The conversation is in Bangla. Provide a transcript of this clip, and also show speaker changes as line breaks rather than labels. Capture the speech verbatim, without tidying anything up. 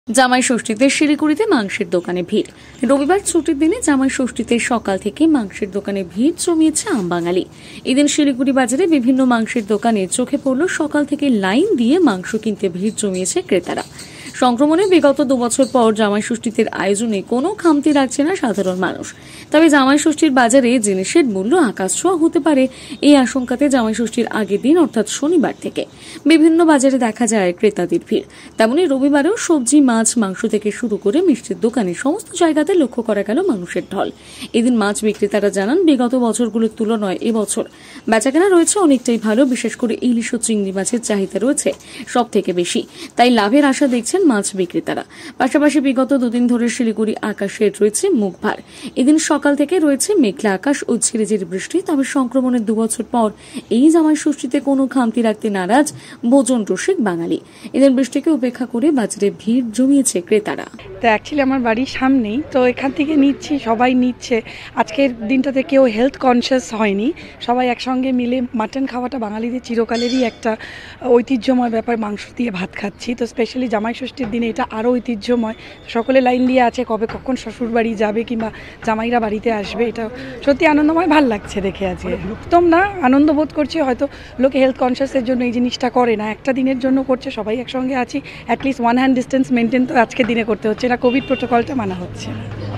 জামাই ষষ্ঠীতে শিলিগুড়িতে মাংসের দোকানে ভিড়। রবিবার ছুটির দিনে জামাই ষষ্ঠীতে সকাল থেকে মাংসের দোকানে ভিড় জমিয়েছে আমবাঙালি। এদিন শিলিগুড়ি বাজারে বিভিন্ন মাংসের দোকানে চোখে পড়ল সকাল থেকে লাইন দিয়ে মাংস কিনতে ভিড় জমিয়েছে ক্রেতারা। সংক্রমণে বিগত দুবছর পর জামাই ষষ্ঠীর আয়োজনে কোনো খামতি রাখছে না সাধারণ মানুষ। তবে জামাই ষষ্ঠীর বাজারে জিনিসের মূল্য আকাশ ছোঁয়া হতে পারে এই আশঙ্কাতে জামাই ষষ্ঠীর আগের দিন অর্থাৎ শনিবার থেকে বিভিন্ন বাজারে দেখা যায় ক্রেতাদের ভিড়। তেমনি রবিবারেও সবজি, মাছ, মাংস থেকে শুরু করে মিষ্টির দোকানে সমস্ত জায়গাতে লক্ষ্য করা গেল মানুষের ঢল। এদিন মাছ বিক্রেতারা জানান, বিগত বছরগুলোর তুলনায় এবছর বেচাকেনা রয়েছে অনেকটাই ভালো। বিশেষ করে ইলিশ ও চিংড়ি মাছের চাহিদা রয়েছে সব থেকে বেশি, তাই লাভের আশা দেখছেন মাছ বিক্রেতারা। পাশাপাশি বিগত দুদিন ধরে শিলিগুড়ি আকাশে রয়েছে মুখভার। এদিন সকাল থেকে রয়েছে মেঘলা আকাশ ও ঝিরিঝিরি বৃষ্টি। তবে সংক্রমণের দুবছর পর এই জামাই ষষ্ঠীতে কোনো খামতি রাখতে নারাজ ভোজন রসিক বাঙালি। এদিন বৃষ্টিকে উপেক্ষা করে বাজারে ভিড় জমিয়েছে ক্রেতারা।
তো অ্যাকচুয়ালি আমার বাড়ির সামনেই, তো এখান থেকে নিচ্ছি, সবাই নিচ্ছে। আজকের দিনটাতে কেউ হেলথ কনসিয়াস হয়নি, সবাই একসঙ্গে মিলে মাটন খাওয়াটা বাঙালিদের চিরকালেরই একটা ঐতিহ্যময় ব্যাপার। মাংস দিয়ে ভাত খাচ্ছি, তো স্পেশালি জামাই ষষ্ঠীর দিনে এটা আরও ঐতিহ্যময়। সকলে লাইন দিয়ে আছে কবে কখন শ্বশুর বাড়ি যাবে কিংবা জামাইরা বাড়িতে আসবে। এটা সত্যি আনন্দময়, ভাল লাগছে দেখে। আজকে একদম না আনন্দ বোধ করছি। হয়তো লোকে হেলথ কনসিয়াসের জন্য এই জিনিসটা করে না, একটা দিনের জন্য করছে। সবাই একসঙ্গে আছি, at least one hand distance maintain তো আজকের দিনে করতে হচ্ছে না, কোভিড প্রোটোকলটা মানা হচ্ছে।